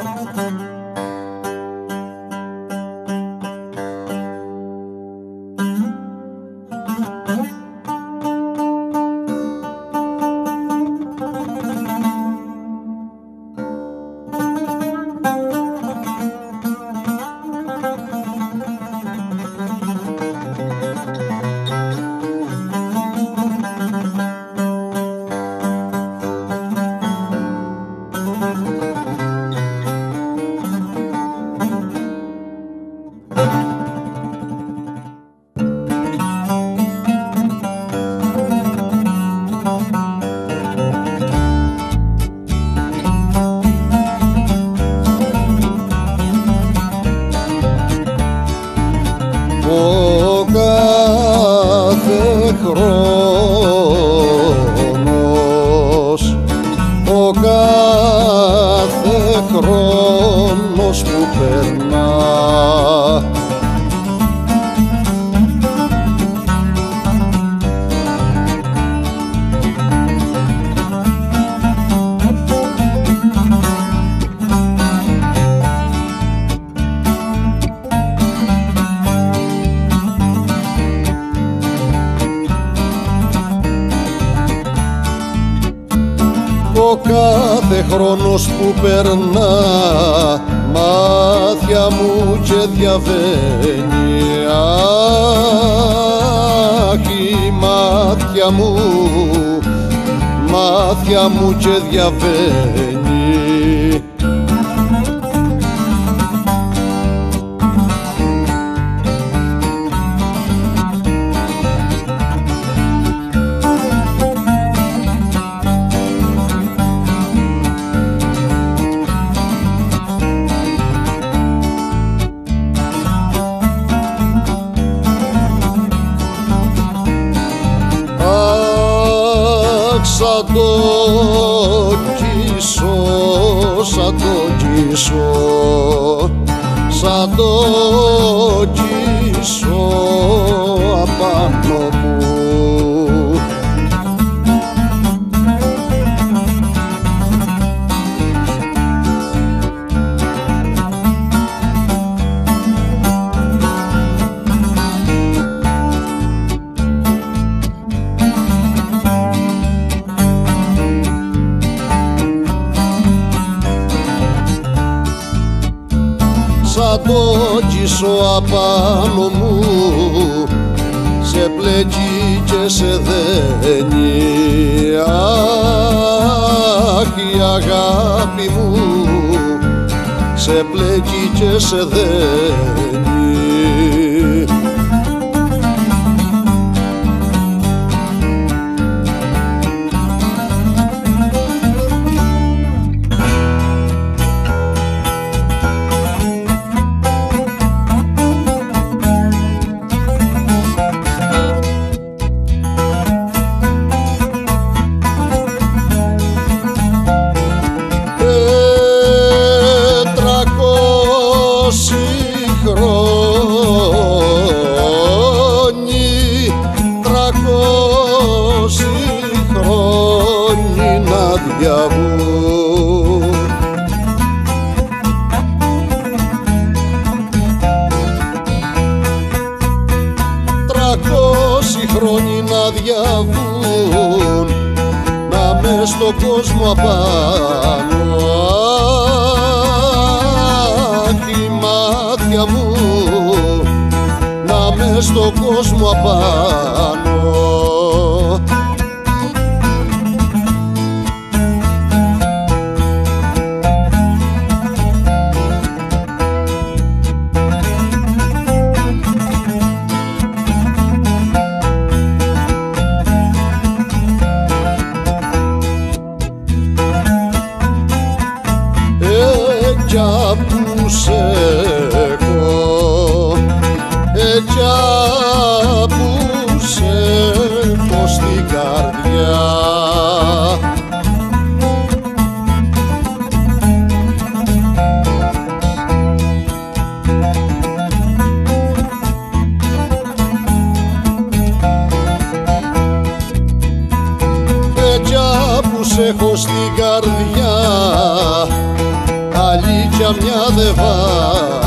Ο κάθε χρόνος, ο κάθε χρόνος που περνά ο κάθε χρόνος που περνά μάτια μου και διαβαίνει, αχ, η μάτια μου και διαβαίνει. Σαν το κοίσω, σαν το κοίσω, σαν το κοίσω απάνω μου. Σαν το κοίσω απάνω μου, σε πλέκει και σε δένει, αχ, η αγάπη μου σε πλέκει και σε δένει. Χρόνια να διαβούν, 300 χρόνια να διαβούν, να μες στον κόσμο απάνω, αχ, η μάτια μου να μες στον κόσμο απάνω. Εκιά που σε έχω, εκιά που σε έχω στην καρδιά, εκιά που σε έχω στην καρδιά, άλλη καμιά δε βάζω